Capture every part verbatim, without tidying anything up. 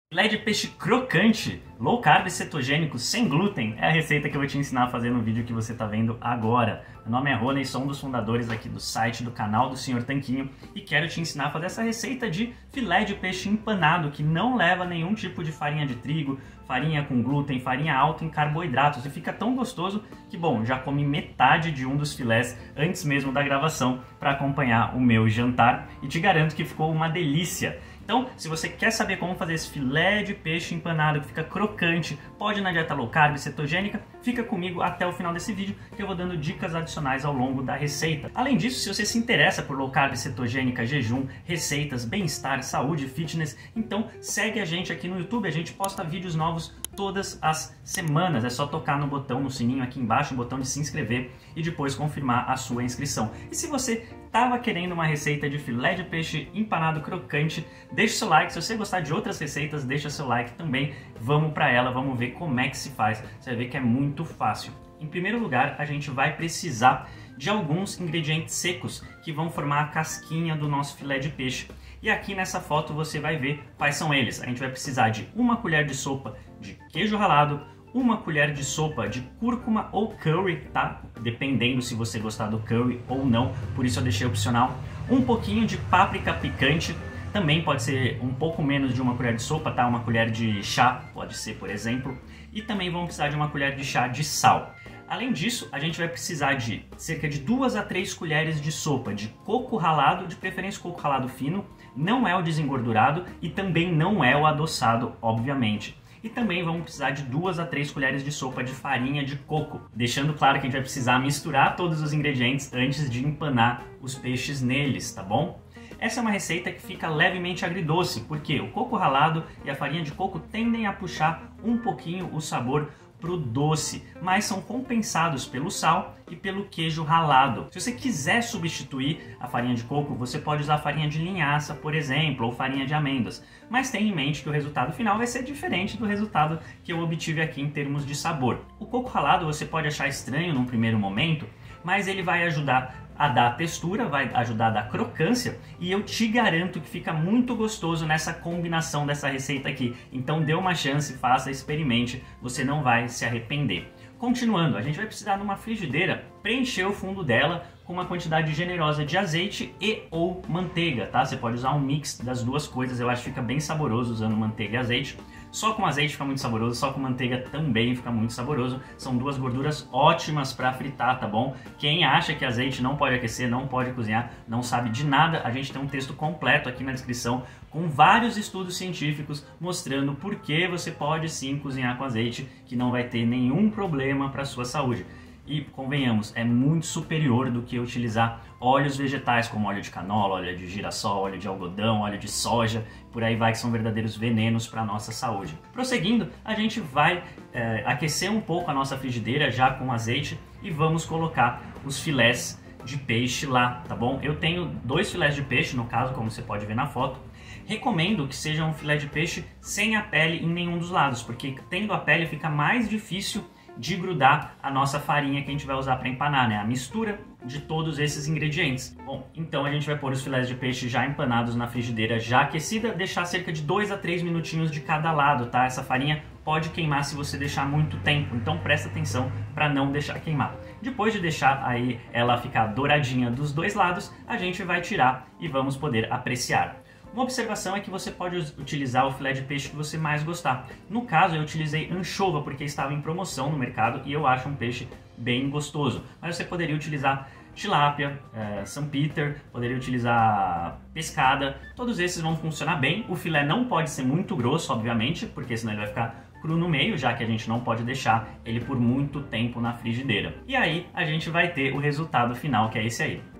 Filé de peixe crocante, low carb e cetogênico, sem glúten, é a receita que eu vou te ensinar a fazer no vídeo que você está vendo agora. Meu nome é Rony, sou um dos fundadores aqui do site, do canal do senhor Tanquinho e quero te ensinar a fazer essa receita de filé de peixe empanado que não leva nenhum tipo de farinha de trigo, farinha com glúten, farinha alta em carboidratos e fica tão gostoso que, bom, já comi metade de um dos filés antes mesmo da gravação para acompanhar o meu jantar e te garanto que ficou uma delícia. Então, se você quer saber como fazer esse filé de peixe empanado que fica crocante, pode ir na dieta low carb cetogênica, fica comigo até o final desse vídeo que eu vou dando dicas adicionais ao longo da receita. Além disso, se você se interessa por low carb cetogênica, jejum, receitas, bem-estar, saúde, fitness, então segue a gente aqui no YouTube, a gente posta vídeos novos todas as semanas. É só tocar no botão, no sininho aqui embaixo, o botão de se inscrever e depois confirmar a sua inscrição. E se você estava querendo uma receita de filé de peixe empanado crocante, deixa o seu like. Se você gostar de outras receitas, deixa seu like também. Vamos para ela, vamos ver como é que se faz. Você vai ver que é muito fácil. Em primeiro lugar, a gente vai precisar de alguns ingredientes secos que vão formar a casquinha do nosso filé de peixe. E aqui nessa foto você vai ver quais são eles. A gente vai precisar de uma colher de sopa de queijo ralado, uma colher de sopa de cúrcuma ou curry, tá? Dependendo se você gostar do curry ou não, por isso eu deixei opcional. Um pouquinho de páprica picante, também pode ser um pouco menos de uma colher de sopa, tá? Uma colher de chá, pode ser, por exemplo. E também vamos precisar de uma colher de chá de sal. Além disso, a gente vai precisar de cerca de duas a três colheres de sopa de coco ralado, de preferência coco ralado fino, não é o desengordurado e também não é o adoçado, obviamente. E também vamos precisar de duas a três colheres de sopa de farinha de coco, deixando claro que a gente vai precisar misturar todos os ingredientes antes de empanar os peixes neles, tá bom? Essa é uma receita que fica levemente agridoce, porque o coco ralado e a farinha de coco tendem a puxar um pouquinho o sabor pro doce, mas são compensados pelo sal e pelo queijo ralado. Se você quiser substituir a farinha de coco, você pode usar farinha de linhaça, por exemplo, ou farinha de amêndoas, mas tenha em mente que o resultado final vai ser diferente do resultado que eu obtive aqui em termos de sabor. O coco ralado você pode achar estranho num primeiro momento, mas ele vai ajudar a dar textura, vai ajudar a dar crocância e eu te garanto que fica muito gostoso nessa combinação dessa receita aqui. Então dê uma chance, faça, experimente, você não vai se arrepender. Continuando, a gente vai precisar numa frigideira preencher o fundo dela com uma quantidade generosa de azeite e ou manteiga, tá? Você pode usar um mix das duas coisas, eu acho que fica bem saboroso usando manteiga e azeite. Só com azeite fica muito saboroso, só com manteiga também fica muito saboroso. São duas gorduras ótimas para fritar, tá bom? Quem acha que azeite não pode aquecer, não pode cozinhar, não sabe de nada, a gente tem um texto completo aqui na descrição com vários estudos científicos mostrando por que você pode sim cozinhar com azeite, que não vai ter nenhum problema para a sua saúde. E, convenhamos, é muito superior do que utilizar óleos vegetais como óleo de canola, óleo de girassol, óleo de algodão, óleo de soja, por aí vai, que são verdadeiros venenos para a nossa saúde. Prosseguindo, a gente vai é, aquecer um pouco a nossa frigideira já com azeite e vamos colocar os filés de peixe lá, tá bom? Eu tenho dois filés de peixe, no caso, como você pode ver na foto. Recomendo que seja um filé de peixe sem a pele em nenhum dos lados, porque tendo a pele fica mais difícil de grudar a nossa farinha que a gente vai usar para empanar, né? A mistura de todos esses ingredientes. Bom, então a gente vai pôr os filés de peixe já empanados na frigideira, já aquecida, deixar cerca de dois a três minutinhos de cada lado, tá? Essa farinha pode queimar se você deixar muito tempo, então presta atenção para não deixar queimar. Depois de deixar aí ela ficar douradinha dos dois lados, a gente vai tirar e vamos poder apreciar. Uma observação é que você pode utilizar o filé de peixe que você mais gostar. No caso, eu utilizei anchova porque estava em promoção no mercado e eu acho um peixe bem gostoso. Mas você poderia utilizar tilápia, é, São Peter, poderia utilizar pescada. Todos esses vão funcionar bem. O filé não pode ser muito grosso, obviamente, porque senão ele vai ficar cru no meio, já que a gente não pode deixar ele por muito tempo na frigideira. E aí a gente vai ter o resultado final, que é esse aí.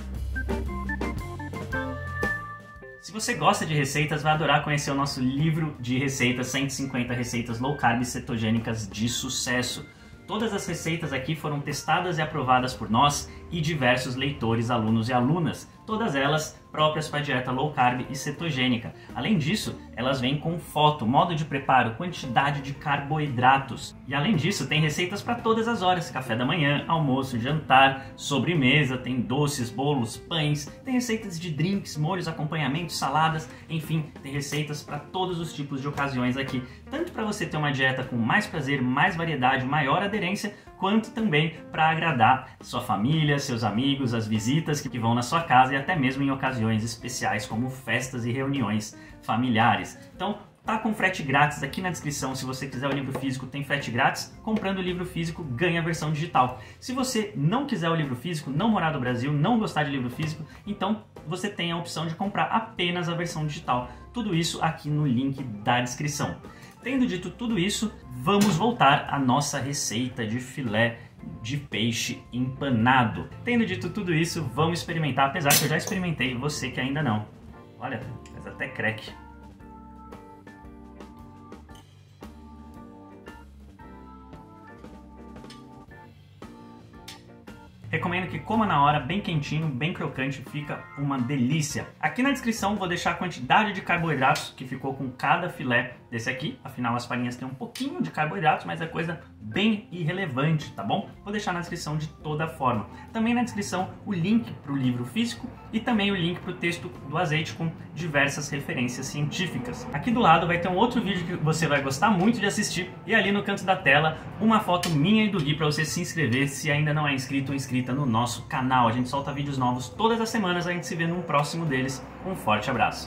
Se você gosta de receitas, vai adorar conhecer o nosso livro de receitas, cento e cinquenta receitas low carb cetogênicas de sucesso. Todas as receitas aqui foram testadas e aprovadas por nós e diversos leitores, alunos e alunas. todas elas próprias para a dieta low carb e cetogênica. Além disso, elas vêm com foto, modo de preparo, quantidade de carboidratos. E além disso, tem receitas para todas as horas, café da manhã, almoço, jantar, sobremesa, tem doces, bolos, pães, tem receitas de drinks, molhos, acompanhamentos, saladas, enfim, tem receitas para todos os tipos de ocasiões aqui, tanto para você ter uma dieta com mais prazer, mais variedade, maior aderência, quanto também para agradar sua família, seus amigos, as visitas que vão na sua casa e até mesmo em ocasiões especiais como festas e reuniões familiares. Então, tá com frete grátis aqui na descrição. Se você quiser o livro físico, tem frete grátis. Comprando o livro físico, ganha a versão digital. Se você não quiser o livro físico, não morar no Brasil, não gostar de livro físico, então você tem a opção de comprar apenas a versão digital. Tudo isso aqui no link da descrição. Tendo dito tudo isso, vamos voltar à nossa receita de filé de peixe empanado. Tendo dito tudo isso, vamos experimentar, apesar que eu já experimentei, você que ainda não. Olha, faz até crack. Recomendo que coma na hora, bem quentinho, bem crocante, fica uma delícia. Aqui na descrição vou deixar a quantidade de carboidratos que ficou com cada filé desse aqui. Afinal, as farinhas têm um pouquinho de carboidratos, mas é coisa bem irrelevante, tá bom? Vou deixar na descrição de toda forma. Também na descrição o link para o livro físico e também o link para o texto do azeite com diversas referências científicas. Aqui do lado vai ter um outro vídeo que você vai gostar muito de assistir e ali no canto da tela uma foto minha e do Gui para você se inscrever se ainda não é inscrito ou inscrita no nosso canal. A gente solta vídeos novos todas as semanas, a gente se vê num próximo deles. Um forte abraço!